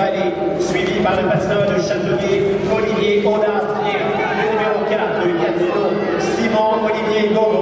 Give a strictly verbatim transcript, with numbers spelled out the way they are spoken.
Vallée, suivi par le patineur de Châteauguay, Olivier Audace, et le numéro quatre, le Gatineau, Simon Olivier Gauvin.